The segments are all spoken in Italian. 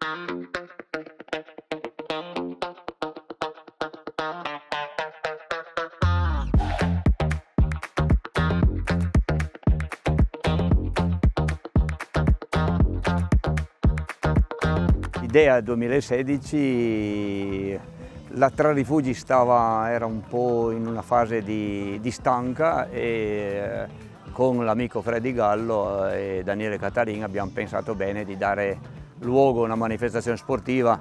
L'idea 2016, la Tra Rifugi era un po' in una fase di stanca e con l'amico Freddy Gallo e Daniele Catalin abbiamo pensato bene di dare luogo a una manifestazione sportiva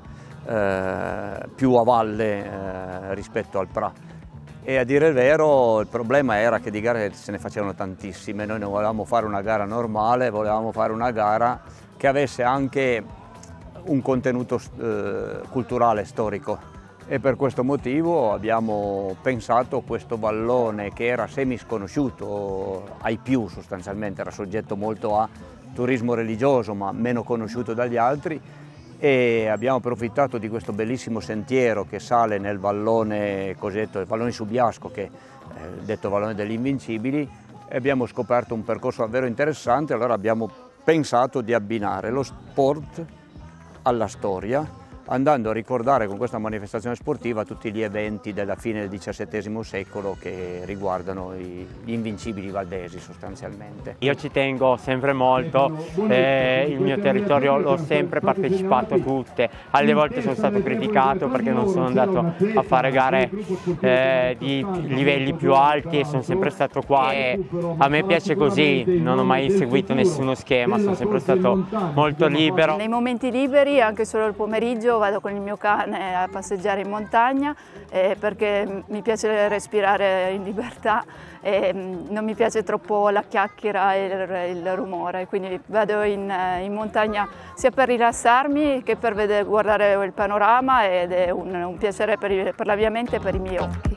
più a valle rispetto al Pra. E a dire il vero il problema era che di gare se ne facevano tantissime, noi non volevamo fare una gara normale, volevamo fare una gara che avesse anche un contenuto culturale, storico, e per questo motivo abbiamo pensato questo vallone che era semi sconosciuto ai più, sostanzialmente era soggetto molto a turismo religioso ma meno conosciuto dagli altri, e abbiamo approfittato di questo bellissimo sentiero che sale nel vallone cosiddetto il vallone Subiasco, che è detto vallone degli Invincibili, e abbiamo scoperto un percorso davvero interessante. Allora abbiamo pensato di abbinare lo sport alla storia, andando a ricordare con questa manifestazione sportiva tutti gli eventi della fine del XVII secolo che riguardano gli Invincibili valdesi sostanzialmente. Io ci tengo sempre molto, il mio territorio l'ho sempre partecipato a tutte, alle volte sono stato criticato perché non sono andato a fare gare di livelli più alti e sono sempre stato qua e a me piace così, non ho mai seguito nessuno schema, sono sempre stato molto libero. Nei momenti liberi, anche solo il pomeriggio, vado con il mio cane a passeggiare in montagna perché mi piace respirare in libertà e non mi piace troppo la chiacchiera e il rumore, quindi vado in montagna sia per rilassarmi che per guardare il panorama, ed è un piacere per la mia mente e per i miei occhi.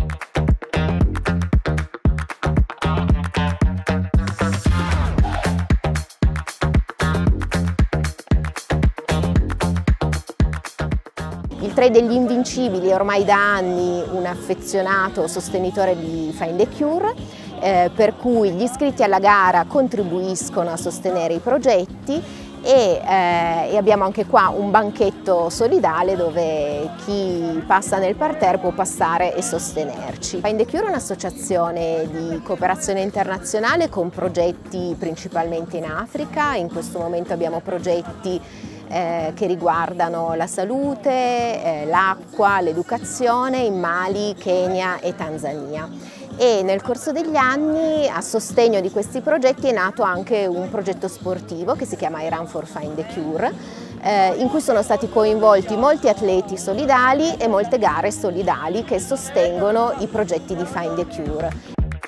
Il Trail degli Invincibili è ormai da anni un affezionato sostenitore di Find the Cure, per cui gli iscritti alla gara contribuiscono a sostenere i progetti e abbiamo anche qua un banchetto solidale dove chi passa nel parterre può passare e sostenerci. Find the Cure è un'associazione di cooperazione internazionale con progetti principalmente in Africa. In questo momento abbiamo progetti che riguardano la salute, l'acqua, l'educazione in Mali, Kenya e Tanzania. E nel corso degli anni, a sostegno di questi progetti, è nato anche un progetto sportivo che si chiama I Run for Find the Cure, in cui sono stati coinvolti molti atleti solidali e molte gare solidali che sostengono i progetti di Find the Cure.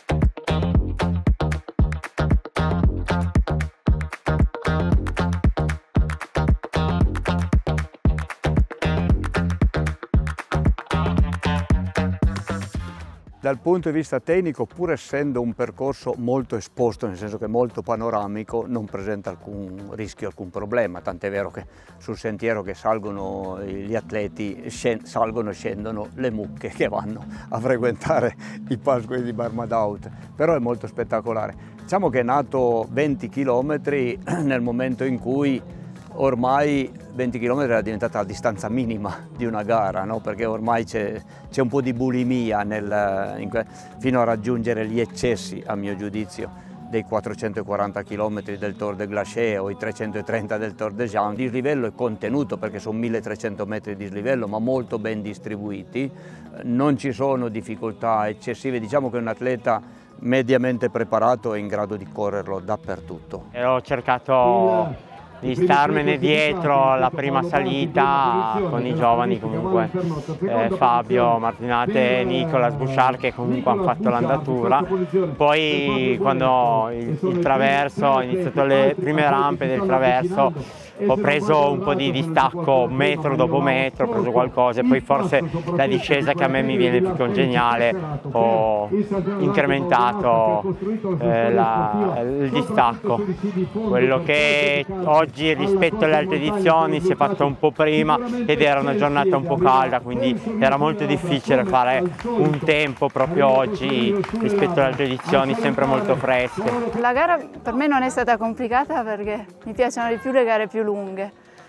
Dal punto di vista tecnico, pur essendo un percorso molto esposto, nel senso che molto panoramico, non presenta alcun rischio, alcun problema, tant'è vero che sul sentiero che salgono gli atleti salgono e scendono le mucche che vanno a frequentare i pascoli di Barmadaut, però è molto spettacolare. Diciamo che è nato 20 km nel momento in cui ormai 20 km era diventata la distanza minima di una gara, no? Perché ormai c'è un po' di bulimia fino a raggiungere gli eccessi, a mio giudizio, dei 440 km del Tour de Glacier o i 330 del Tour de Jean. Il dislivello è contenuto perché sono 1300 metri di dislivello, ma molto ben distribuiti, non ci sono difficoltà eccessive, diciamo che un atleta mediamente preparato è in grado di correrlo dappertutto. Ho cercato di starmene dietro la prima salita con i giovani comunque, Fabio Martinate e Nicolas Bouchard, che comunque hanno fatto l'andatura. Poi quando il traverso, ho iniziato le prime rampe del traverso, ho preso un po' di distacco metro dopo metro, ho preso qualcosa e poi forse la discesa che a me mi viene più congeniale ho incrementato il distacco. Quello che oggi rispetto alle altre edizioni si è fatto un po' prima ed era una giornata un po' calda, quindi era molto difficile fare un tempo proprio oggi rispetto alle altre edizioni sempre molto fresche. La gara per me non è stata complicata perché mi piacciono di più le gare più lunghe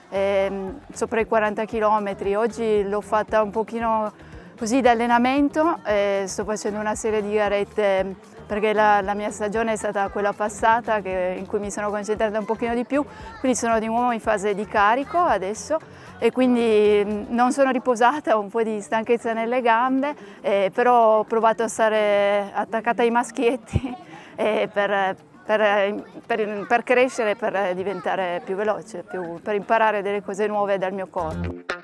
sopra i 40 km. Oggi l'ho fatta un pochino così da allenamento, sto facendo una serie di garette perché la mia stagione è stata quella passata in cui mi sono concentrata un pochino di più, quindi sono di nuovo in fase di carico adesso e quindi non sono riposata, ho un po' di stanchezza nelle gambe, però ho provato a stare attaccata ai maschietti per crescere, per diventare più veloce, per imparare delle cose nuove dal mio corpo.